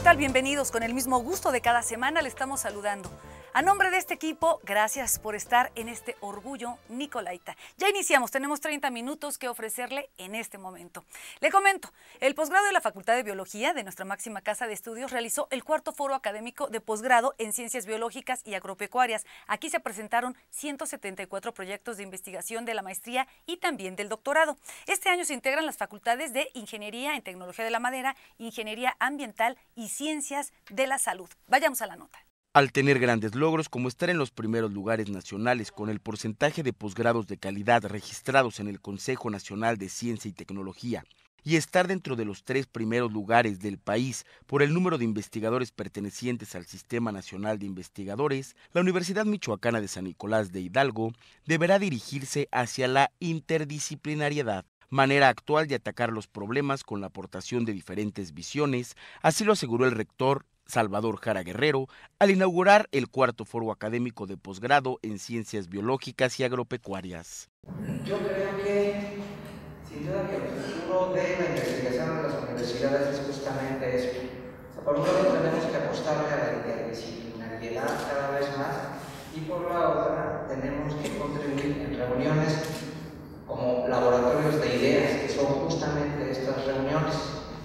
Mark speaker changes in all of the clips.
Speaker 1: tal? Bienvenidos. Con el mismo gusto de cada semana le estamos saludando. A nombre de este equipo, gracias por estar en este Orgullo Nicolaita. Ya iniciamos, tenemos 30 minutos que ofrecerle en este momento. Le comento, el posgrado de la Facultad de Biología de nuestra máxima casa de estudios realizó el cuarto foro académico de posgrado en Ciencias Biológicas y Agropecuarias. Aquí se presentaron 174 proyectos de investigación de la maestría y también del doctorado. Este año se integran las facultades de Ingeniería en Tecnología de la Madera, Ingeniería Ambiental y Ciencias de la Salud. Vayamos a la nota.
Speaker 2: Al tener grandes logros como estar en los primeros lugares nacionales con el porcentaje de posgrados de calidad registrados en el Consejo Nacional de Ciencia y Tecnología y estar dentro de los 3 primeros lugares del país por el número de investigadores pertenecientes al Sistema Nacional de Investigadores, la Universidad Michoacana de San Nicolás de Hidalgo deberá dirigirse hacia la interdisciplinariedad, manera actual de atacar los problemas con la aportación de diferentes visiones, así lo aseguró el rector Salvador Jara Guerrero al inaugurar el cuarto foro académico de posgrado en Ciencias Biológicas y Agropecuarias.
Speaker 3: Yo creo que, sin duda, que el futuro de la investigación de las universidades es justamente eso. O sea, por un lado tenemos que apostarle a la interdisciplinariedad cada vez más y por la otra tenemos que contribuir en reuniones como laboratorios de ideas, que son justamente estas reuniones.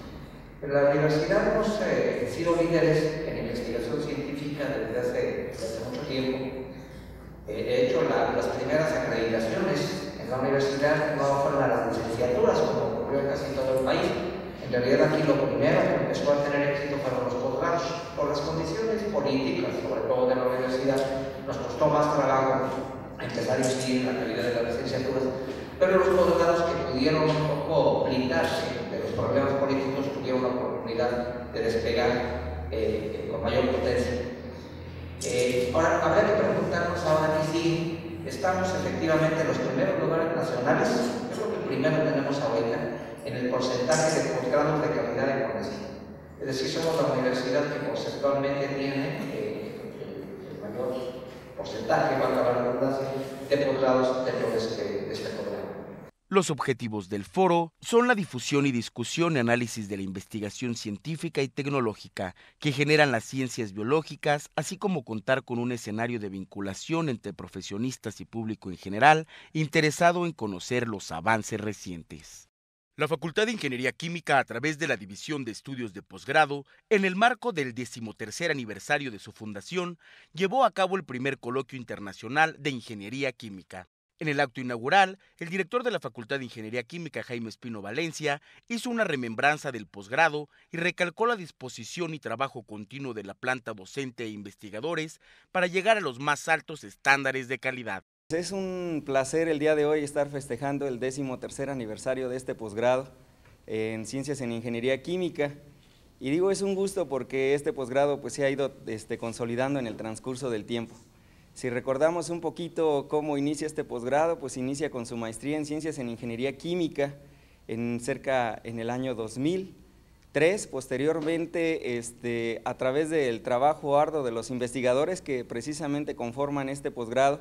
Speaker 3: En la universidad hemos sido líderes en investigación científica desde hace mucho tiempo. De hecho, las primeras acreditaciones en la universidad no fueron a las licenciaturas, como ocurrió en casi todo el país. En realidad, aquí lo primero que empezó a tener éxito fueron los posgrados. Por las condiciones políticas, sobre todo de la universidad, nos costó más trabajo empezar a incidir en la calidad de las licenciaturas, pero los posgrados que pudieron un poco blindarse de los problemas políticos tuvieron la oportunidad de despegar con mayor potencia. Ahora, habría que preguntarnos ahora que si estamos efectivamente en los primeros lugares nacionales. Yo creo que el primero tenemos ahorita en el porcentaje de posgrados de calidad en Conocimiento. Es decir, somos la universidad que porcentualmente tiene el mayor porcentaje, valga la redundancia, de posgrados dentro de este programa.
Speaker 2: Los objetivos del foro son la difusión y discusión y análisis de la investigación científica y tecnológica que generan las ciencias biológicas, así como contar con un escenario de vinculación entre profesionistas y público en general interesado en conocer los avances recientes. La Facultad de Ingeniería Química, a través de la División de Estudios de Posgrado, en el marco del 13º aniversario de su fundación, llevó a cabo el primer coloquio internacional de Ingeniería Química. En el acto inaugural, el director de la Facultad de Ingeniería Química, Jaime Espino Valencia, hizo una remembranza del posgrado y recalcó la disposición y trabajo continuo de la planta docente e investigadores para llegar a los más altos estándares de calidad.
Speaker 4: Es un placer el día de hoy estar festejando el 13º aniversario de este posgrado en Ciencias en Ingeniería Química. Y digo, es un gusto porque este posgrado pues, se ha ido consolidando en el transcurso del tiempo. Si recordamos un poquito cómo inicia este posgrado, pues inicia con su maestría en Ciencias en Ingeniería Química en el año 2003. Posteriormente, a través del trabajo arduo de los investigadores que precisamente conforman este posgrado,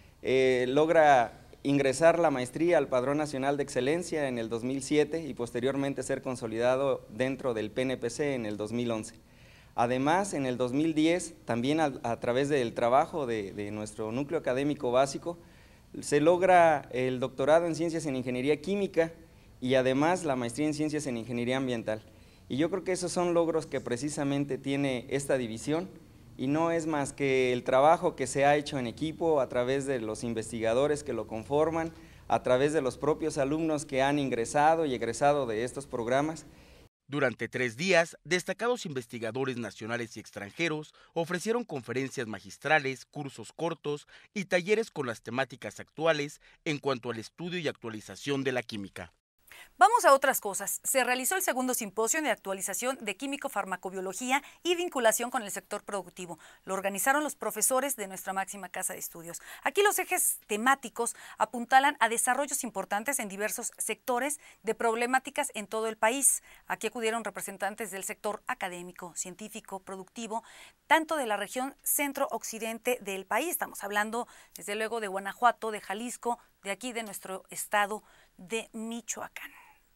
Speaker 4: logra ingresar la maestría al Padrón Nacional de Excelencia en el 2007 y posteriormente ser consolidado dentro del PNPC en el 2011. Además, en el 2010, también a través del trabajo de nuestro núcleo académico básico, se logra el doctorado en Ciencias en Ingeniería Química y además la maestría en Ciencias en Ingeniería Ambiental. Y yo creo que esos son logros que precisamente tiene esta división y no es más que el trabajo que se ha hecho en equipo a través de los investigadores que lo conforman, a través de los propios alumnos que han ingresado y egresado de estos programas.
Speaker 2: Durante 3 días, destacados investigadores nacionales y extranjeros ofrecieron conferencias magistrales, cursos cortos y talleres con las temáticas actuales en cuanto al estudio y actualización de la química.
Speaker 1: Vamos a otras cosas. Se realizó el segundo simposio de actualización de químico-farmacobiología y vinculación con el sector productivo. Lo organizaron los profesores de nuestra máxima casa de estudios. Aquí los ejes temáticos apuntalan a desarrollos importantes en diversos sectores de problemáticas en todo el país. Aquí acudieron representantes del sector académico, científico, productivo, tanto de la región centro-occidente del país. Estamos hablando, desde luego, de Guanajuato, de Jalisco, de aquí de nuestro estado de Michoacán.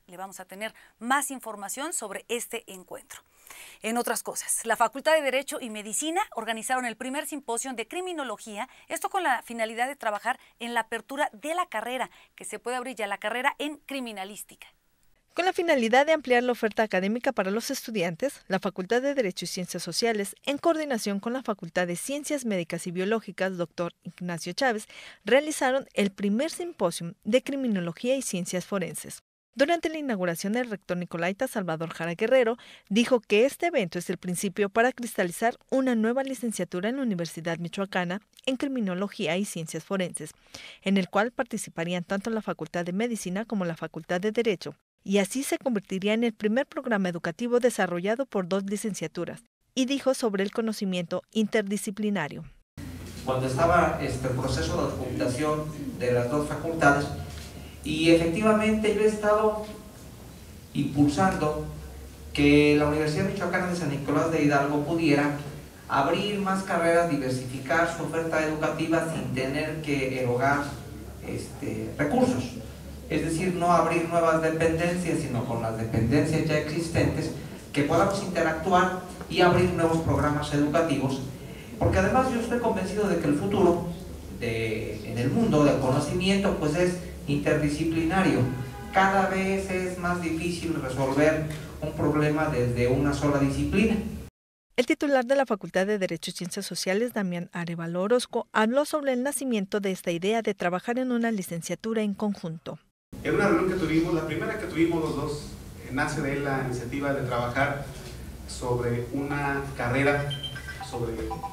Speaker 1: le vamos a tener más información sobre este encuentro. En otras cosas, la Facultad de Derecho y Medicina organizaron el primer simposio de criminología, esto con la finalidad de trabajar en la apertura de la carrera, que se puede abrir ya la carrera en criminalística.
Speaker 5: Con la finalidad de ampliar la oferta académica para los estudiantes, la Facultad de Derecho y Ciencias Sociales, en coordinación con la Facultad de Ciencias Médicas y Biológicas, Dr. Ignacio Chávez, realizaron el primer simposio de Criminología y Ciencias Forenses. Durante la inauguración, el rector nicolaita Salvador Jara Guerrero dijo que este evento es el principio para cristalizar una nueva licenciatura en la Universidad Michoacana en Criminología y Ciencias Forenses, en el cual participarían tanto la Facultad de Medicina como la Facultad de Derecho, y así se convertiría en el primer programa educativo desarrollado por 2 licenciaturas, y dijo sobre el conocimiento interdisciplinario.
Speaker 3: Cuando estaba el proceso de fundación de las 2 facultades, y efectivamente yo he estado impulsando que la Universidad Michoacana de San Nicolás de Hidalgo pudiera abrir más carreras, diversificar su oferta educativa sin tener que erogar recursos. Es decir, no abrir nuevas dependencias, sino con las dependencias ya existentes, que podamos interactuar y abrir nuevos programas educativos, porque además yo estoy convencido de que el futuro en el mundo del conocimiento pues es interdisciplinario. Cada vez es más difícil resolver un problema desde una sola disciplina.
Speaker 5: El titular de la Facultad de Derecho y Ciencias Sociales, Damián Arevalo Orozco, habló sobre el nacimiento de esta idea de trabajar en una licenciatura en conjunto.
Speaker 6: En una reunión que tuvimos, la primera que tuvimos los dos, nace de la iniciativa de trabajar sobre una carrera, sobre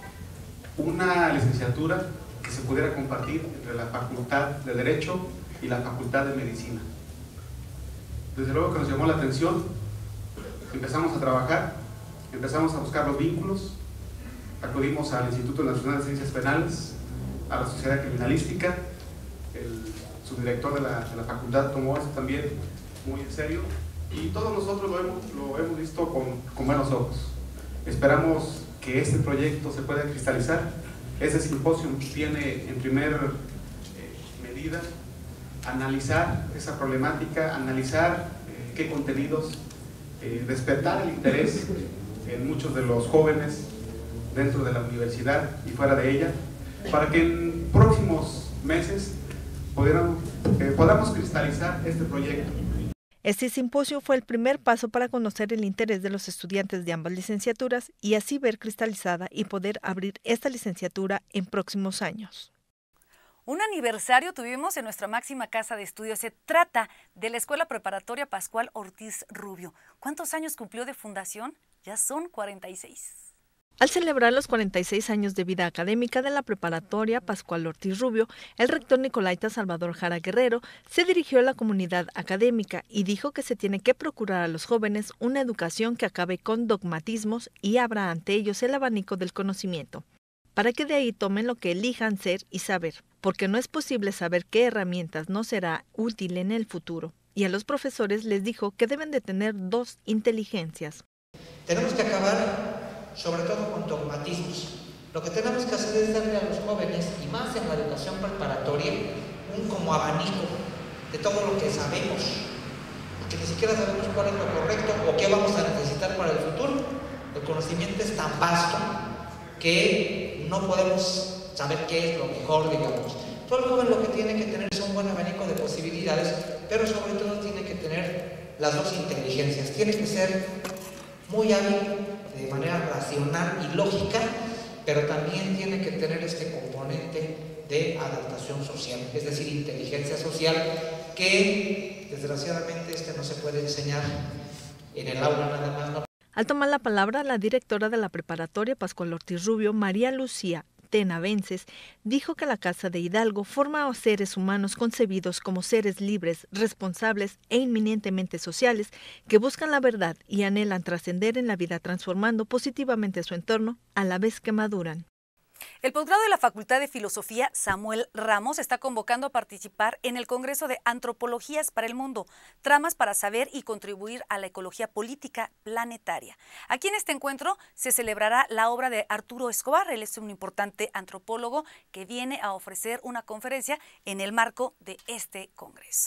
Speaker 6: una licenciatura que se pudiera compartir entre la Facultad de Derecho y la Facultad de Medicina. Desde luego que nos llamó la atención, empezamos a trabajar, empezamos a buscar los vínculos, acudimos al Instituto Nacional de Ciencias Penales, a la Sociedad Criminalística, el subdirector de la facultad tomó esto también muy en serio y todos nosotros lo hemos visto con buenos ojos. Esperamos que este proyecto se pueda cristalizar. Este simposio tiene en primer medida analizar esa problemática, analizar qué contenidos, despertar el interés en muchos de los jóvenes dentro de la universidad y fuera de ella, para que en próximos meses podamos cristalizar este proyecto.
Speaker 5: Este simposio fue el primer paso para conocer el interés de los estudiantes de ambas licenciaturas y así ver cristalizada y poder abrir esta licenciatura en próximos años.
Speaker 1: Un aniversario tuvimos en nuestra máxima casa de estudios. Se trata de la Escuela Preparatoria Pascual Ortiz Rubio. ¿Cuántos años cumplió de fundación? Ya son 46.
Speaker 5: Al celebrar los 46 años de vida académica de la Preparatoria Pascual Ortiz Rubio, el rector nicolaita Salvador Jara Guerrero se dirigió a la comunidad académica y dijo que se tiene que procurar a los jóvenes una educación que acabe con dogmatismos y abra ante ellos el abanico del conocimiento, para que de ahí tomen lo que elijan ser y saber, porque no es posible saber qué herramientas no será útil en el futuro. Y a los profesores les dijo que deben de tener 2 inteligencias.
Speaker 3: Tenemos que acabar sobre todo con dogmatismos. Lo que tenemos que hacer es darle a los jóvenes, y más en la educación preparatoria, un como abanico de todo lo que sabemos, porque ni siquiera sabemos cuál es lo correcto o qué vamos a necesitar para el futuro. El conocimiento es tan vasto que no podemos saber qué es lo mejor, digamos. Todo el joven lo que tiene que tener es un buen abanico de posibilidades, pero sobre todo tiene que tener las 2 inteligencias. Tiene que ser muy hábil de manera racional y lógica, pero también tiene que tener este componente de adaptación social, es decir, inteligencia social, que desgraciadamente no se puede enseñar en el aula nada más. ¿No?
Speaker 5: Al tomar la palabra, la directora de la Preparatoria Pascual Ortiz Rubio, María Lucía Tenavences, dijo que la Casa de Hidalgo forma a seres humanos concebidos como seres libres, responsables e inminentemente sociales, que buscan la verdad y anhelan trascender en la vida transformando positivamente su entorno a la vez que maduran.
Speaker 1: El posgrado de la Facultad de Filosofía Samuel Ramos está convocando a participar en el Congreso de Antropologías para el Mundo, tramas para saber y contribuir a la ecología política planetaria. Aquí en este encuentro se celebrará la obra de Arturo Escobar. Él es un importante antropólogo que viene a ofrecer una conferencia en el marco de este congreso.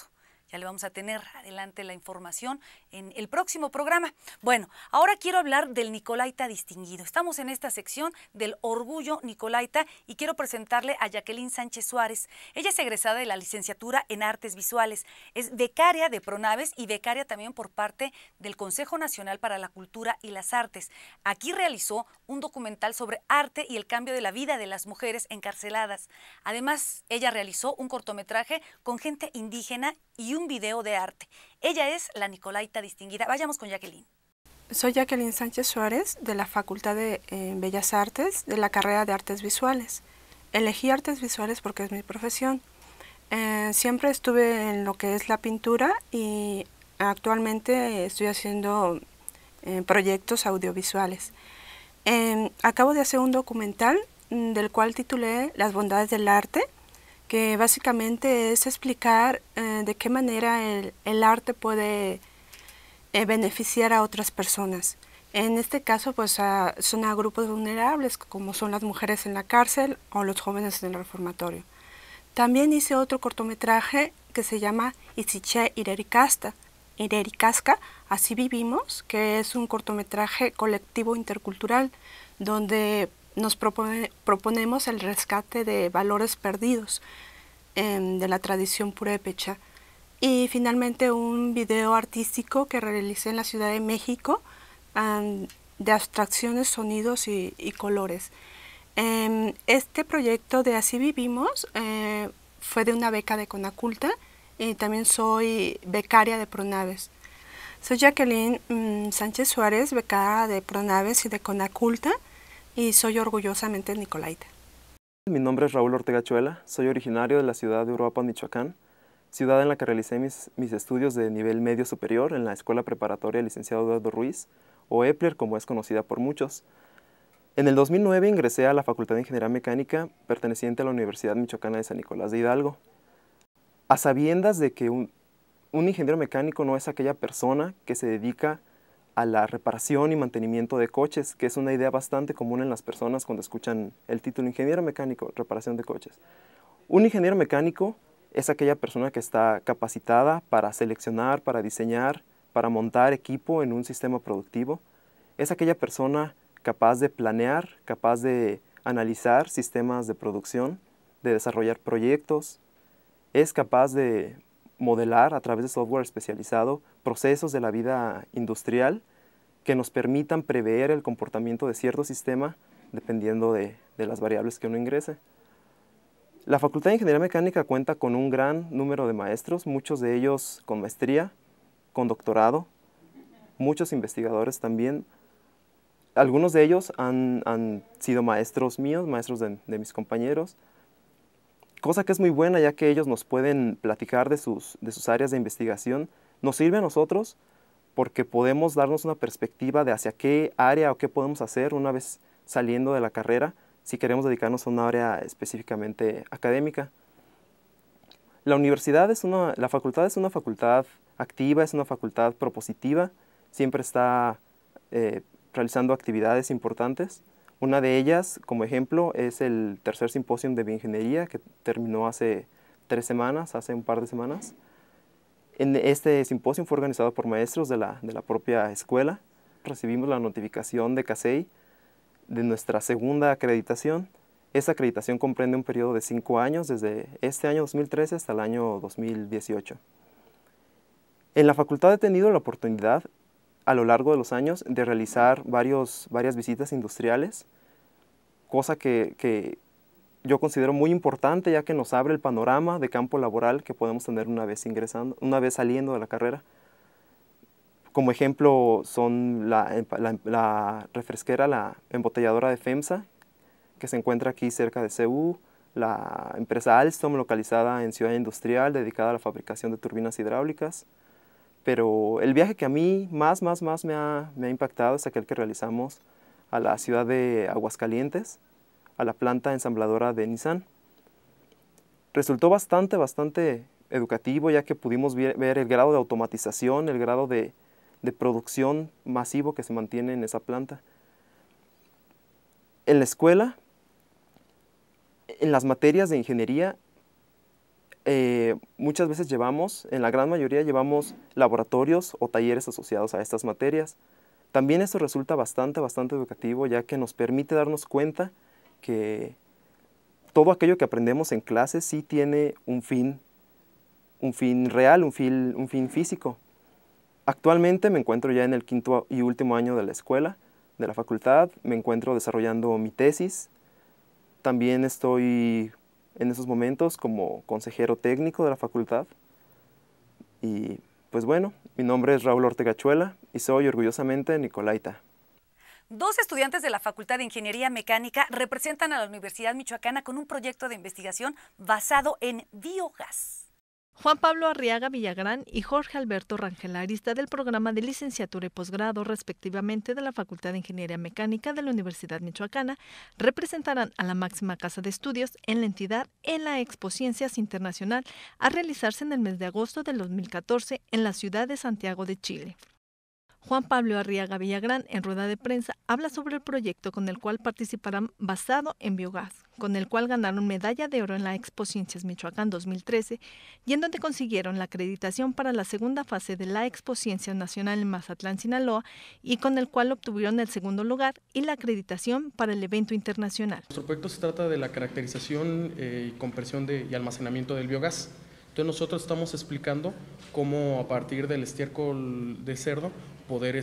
Speaker 1: Ya le vamos a tener adelante la información en el próximo programa. Bueno, ahora quiero hablar del Nicolaita distinguido. Estamos en esta sección del Orgullo Nicolaita y quiero presentarle a Jacqueline Sánchez Suárez. Ella es egresada de la licenciatura en Artes Visuales. Es becaria de Pronaves y becaria también por parte del Consejo Nacional para la Cultura y las Artes. Aquí realizó un documental sobre arte y el cambio de la vida de las mujeres encarceladas. Además, ella realizó un cortometraje con gente indígena y un video de arte. Ella es la Nicolaita distinguida. Vayamos con Jacqueline.
Speaker 7: Soy Jacqueline Sánchez Suárez, de la Facultad de Bellas Artes, de la carrera de Artes Visuales. Elegí Artes Visuales porque es mi profesión. Siempre estuve en lo que es la pintura y actualmente estoy haciendo proyectos audiovisuales. Acabo de hacer un documental del cual titulé Las bondades del arte, que básicamente es explicar de qué manera el arte puede beneficiar a otras personas. En este caso, pues son a grupos vulnerables, como son las mujeres en la cárcel o los jóvenes en el reformatorio. También hice otro cortometraje que se llama Isiche Irericasta, Así Vivimos, que es un cortometraje colectivo intercultural, donde nos proponemos el rescate de valores perdidos de la tradición purépecha. Y finalmente un video artístico que realicé en la Ciudad de México de abstracciones, sonidos y colores. Este proyecto de Así Vivimos fue de una beca de Conaculta y también soy becaria de Pronaves. Soy Jacqueline Sánchez Suárez, becada de Pronaves y de Conaculta, y soy orgullosamente Nicolaita.
Speaker 8: Mi nombre es Raúl Ortega Chuela, soy originario de la ciudad de Uruapan, Michoacán, ciudad en la que realicé mis estudios de nivel medio superior en la Escuela Preparatoria Licenciado Eduardo Ruiz, o EPLER como es conocida por muchos. En el 2009 ingresé a la Facultad de Ingeniería Mecánica perteneciente a la Universidad Michoacana de San Nicolás de Hidalgo. A sabiendas de que un ingeniero mecánico no es aquella persona que se dedica a la reparación y mantenimiento de coches, que es una idea bastante común en las personas cuando escuchan el título ingeniero mecánico, reparación de coches. Un ingeniero mecánico es aquella persona que está capacitada para seleccionar, para diseñar, para montar equipo en un sistema productivo. Es aquella persona capaz de planear, capaz de analizar sistemas de producción, de desarrollar proyectos. Es capaz de modelar a través de software especializado procesos de la vida industrial que nos permitan prever el comportamiento de cierto sistema dependiendo de las variables que uno ingrese. La Facultad de Ingeniería Mecánica cuenta con un gran número de maestros, muchos de ellos con maestría, con doctorado, muchos investigadores también. Algunos de ellos han sido maestros míos, maestros de mis compañeros, cosa que es muy buena ya que ellos nos pueden platicar de sus áreas de investigación. Nos sirve a nosotros porque podemos darnos una perspectiva de hacia qué área o qué podemos hacer una vez saliendo de la carrera, si queremos dedicarnos a una área específicamente académica. La facultad es una facultad activa, es una facultad propositiva, siempre está realizando actividades importantes. Una de ellas, como ejemplo, es el tercer simposio de bioingeniería que terminó hace un par de semanas. En este simposio fue organizado por maestros de la propia escuela. Recibimos la notificación de CASEI de nuestra segunda acreditación. Esa acreditación comprende un periodo de 5 años, desde este año 2013 hasta el año 2018. En la facultad he tenido la oportunidad, a lo largo de los años, de realizar varias visitas industriales, cosa que yo considero muy importante, ya que nos abre el panorama de campo laboral que podemos tener una vez saliendo de la carrera. Como ejemplo son la refresquera, la embotelladora de FEMSA, que se encuentra aquí cerca de CU, la empresa Alstom, localizada en Ciudad Industrial, dedicada a la fabricación de turbinas hidráulicas. Pero el viaje que a mí más me ha impactado es aquel que realizamos a la ciudad de Aguascalientes, a la planta ensambladora de Nissan. Resultó bastante educativo, ya que pudimos ver el grado de automatización, el grado de producción masivo que se mantiene en esa planta. En la escuela, en las materias de ingeniería, muchas veces en la gran mayoría llevamos laboratorios o talleres asociados a estas materias. También esto resulta bastante educativo, ya que nos permite darnos cuenta que todo aquello que aprendemos en clase sí tiene un fin real, un fin físico. Actualmente me encuentro ya en el 5º y último año de la escuela, de la facultad. Me encuentro desarrollando mi tesis. También estoy en esos momentos como consejero técnico de la facultad. Y pues bueno, mi nombre es Raúl Ortega Chuela y soy orgullosamente nicolaita.
Speaker 1: 2 estudiantes de la Facultad de Ingeniería Mecánica representan a la Universidad Michoacana con un proyecto de investigación basado en biogás.
Speaker 5: Juan Pablo Arriaga Villagrán y Jorge Alberto Rangel Arista, del programa de licenciatura y posgrado, respectivamente, de la Facultad de Ingeniería Mecánica de la Universidad Michoacana, representarán a la máxima casa de estudios en la entidad en la Expo Ciencias Internacional a realizarse en el mes de agosto del 2014 en la ciudad de Santiago de Chile. Juan Pablo Arriaga Villagrán, en rueda de prensa, habla sobre el proyecto con el cual participarán basado en biogás, con el cual ganaron medalla de oro en la Expo Ciencias Michoacán 2013 y en donde consiguieron la acreditación para la segunda fase de la Expo Ciencias Nacional en Mazatlán, Sinaloa, y con el cual obtuvieron el segundo lugar y la acreditación para el evento internacional.
Speaker 9: Nuestro proyecto se trata de la caracterización y compresión y almacenamiento del biogás. Entonces nosotros estamos explicando cómo a partir del estiércol de cerdo poder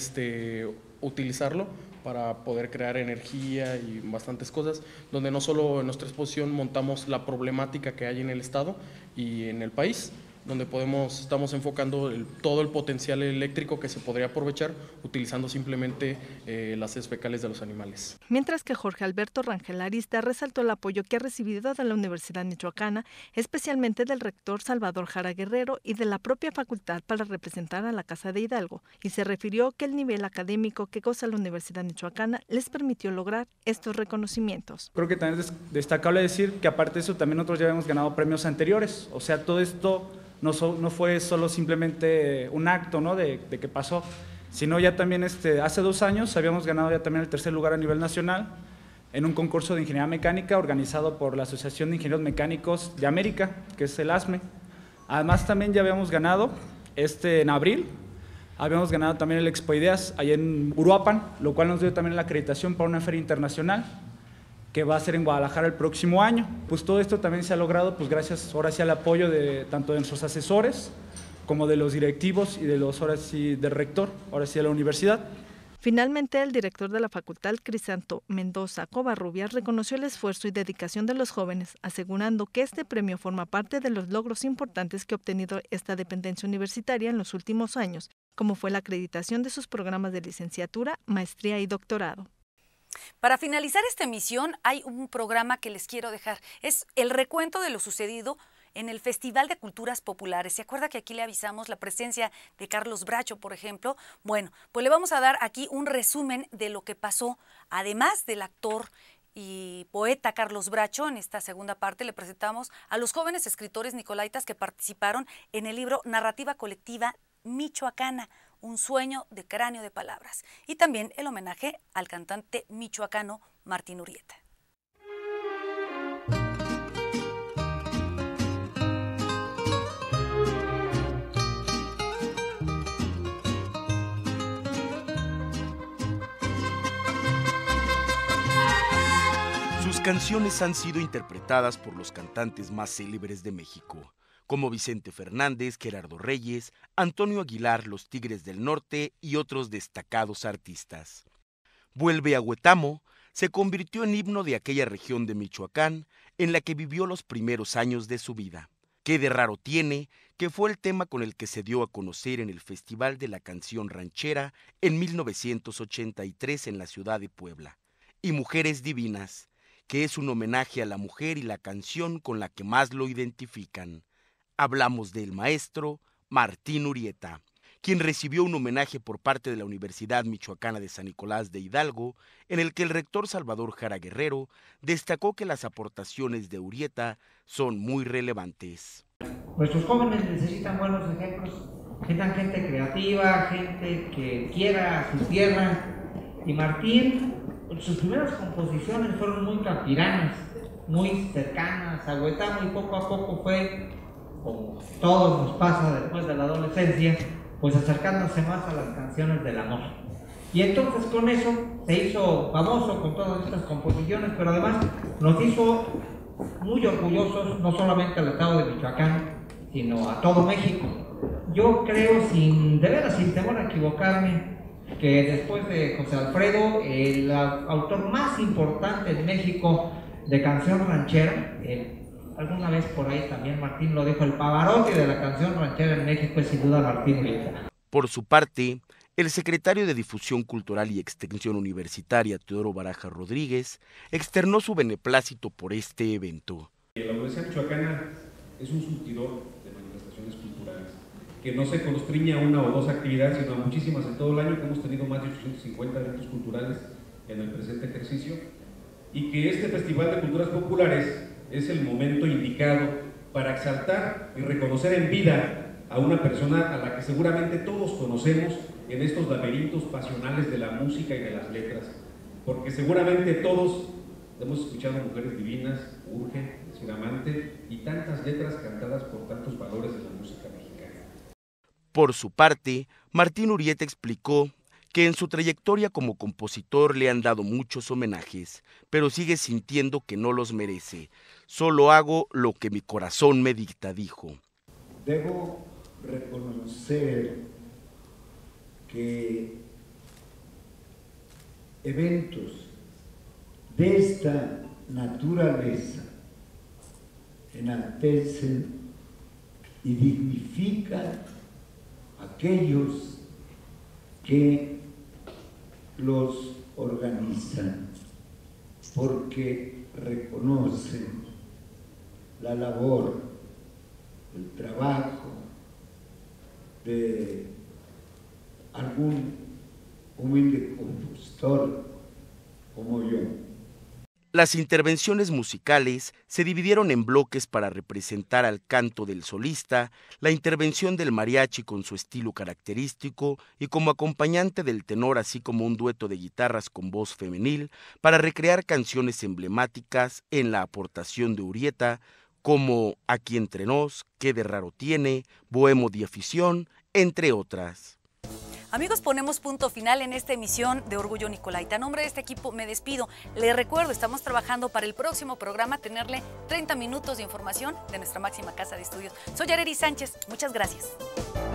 Speaker 9: utilizarlo para poder crear energía y bastantes cosas, donde no solo en nuestra exposición montamos la problemática que hay en el estado y en el país, donde estamos enfocando todo el potencial eléctrico que se podría aprovechar utilizando simplemente las heces fecales de los animales.
Speaker 5: Mientras que Jorge Alberto Rangel Arista resaltó el apoyo que ha recibido de la Universidad Michoacana, especialmente del rector Salvador Jara Guerrero y de la propia facultad para representar a la Casa de Hidalgo, y se refirió que el nivel académico que goza la Universidad Michoacana les permitió lograr estos reconocimientos.
Speaker 10: Creo que también es destacable decir que aparte de eso también nosotros ya habíamos ganado premios anteriores, o sea, todo esto no fue solo simplemente un acto, ¿no?, de que pasó, sino ya también hace 2 años habíamos ganado ya también el 3er lugar a nivel nacional en un concurso de ingeniería mecánica organizado por la Asociación de Ingenieros Mecánicos de América, que es el ASME. Además también ya habíamos ganado, en abril, habíamos ganado también el Expo Ideas allá en Uruapan, lo cual nos dio también la acreditación para una feria internacional que va a ser en Guadalajara el próximo año. Pues todo esto también se ha logrado pues gracias ahora sí al apoyo tanto de nuestros asesores como de los directivos y del rector, ahora sí de la universidad.
Speaker 5: Finalmente, el director de la facultad, Crisanto Mendoza Covarrubias, reconoció el esfuerzo y dedicación de los jóvenes, asegurando que este premio forma parte de los logros importantes que ha obtenido esta dependencia universitaria en los últimos años, como fue la acreditación de sus programas de licenciatura, maestría y doctorado.
Speaker 1: Para finalizar esta emisión hay un programa que les quiero dejar. Es el recuento de lo sucedido en el Festival de Culturas Populares. ¿Se acuerda que aquí le avisamos la presencia de Carlos Bracho, por ejemplo? Bueno, pues le vamos a dar aquí un resumen de lo que pasó. Además del actor y poeta Carlos Bracho, en esta segunda parte le presentamos a los jóvenes escritores nicolaitas que participaron en el libro Narrativa Colectiva Michoacana, un sueño de cráneo de palabras, y también el homenaje al cantante michoacano Martín Urieta.
Speaker 2: Sus canciones han sido interpretadas por los cantantes más célebres de México, como Vicente Fernández, Gerardo Reyes, Antonio Aguilar, Los Tigres del Norte y otros destacados artistas. Vuelve a Huetamo se convirtió en himno de aquella región de Michoacán en la que vivió los primeros años de su vida. Qué de raro tiene que fue el tema con el que se dio a conocer en el Festival de la Canción Ranchera en 1983 en la ciudad de Puebla. Y Mujeres Divinas, que es un homenaje a la mujer y la canción con la que más lo identifican. Hablamos del maestro Martín Urieta, quien recibió un homenaje por parte de la Universidad Michoacana de San Nicolás de Hidalgo, en el que el rector Salvador Jara Guerrero destacó que las aportaciones de Urieta son muy relevantes.
Speaker 3: Nuestros jóvenes necesitan buenos ejemplos, gente creativa, gente que quiera su tierra, y Martín, sus primeras composiciones fueron muy campiranas, muy cercanas a Huetamo, y poco a poco fue como todos nos pasa después de la adolescencia, pues acercándose más a las canciones del amor. Y entonces con eso se hizo famoso con todas estas composiciones, pero además nos hizo muy orgullosos, no solamente al estado de Michoacán, sino a todo México. Yo creo, de veras, sin temor a equivocarme, que después de José Alfredo, el autor más importante en México de canción ranchera, alguna vez por ahí también Martín lo dijo, el Pavarotti de la canción ranchera en México es sin duda Martín Urieta.
Speaker 2: Por su parte, el secretario de Difusión Cultural y Extensión Universitaria, Teodoro Baraja Rodríguez, externó su beneplácito por este evento.
Speaker 11: La Universidad Michoacana es un surtidor de manifestaciones culturales, que no se constriñe a una o dos actividades, sino a muchísimas en todo el año, que hemos tenido más de 850 eventos culturales en el presente ejercicio, y que este Festival de Culturas Populares es el momento indicado para exaltar y reconocer en vida a una persona a la que seguramente todos conocemos en estos laberintos pasionales de la música y de las letras, porque seguramente todos hemos escuchado Mujeres Divinas, Urge, Decir Amante y tantas letras cantadas por tantos valores de la música mexicana.
Speaker 2: Por su parte, Martín Urieta explicó que en su trayectoria como compositor le han dado muchos homenajes, pero sigue sintiendo que no los merece. Solo hago lo que mi corazón me dicta, dijo.
Speaker 12: Debo reconocer que eventos de esta naturaleza enaltecen y dignifican a aquellos que los organizan, porque reconocen la labor, el trabajo de algún humilde compositor como yo.
Speaker 2: Las intervenciones musicales se dividieron en bloques para representar al canto del solista, la intervención del mariachi con su estilo característico y como acompañante del tenor, así como un dueto de guitarras con voz femenil para recrear canciones emblemáticas en la aportación de Urieta, como Aquí entre nos, Qué de raro tiene, Bohemo de afición, entre otras.
Speaker 1: Amigos, ponemos punto final en esta emisión de Orgullo Nicolaita. A nombre de este equipo me despido. Les recuerdo, estamos trabajando para el próximo programa tenerle 30 minutos de información de nuestra máxima casa de estudios. Soy Arely Sánchez, muchas gracias.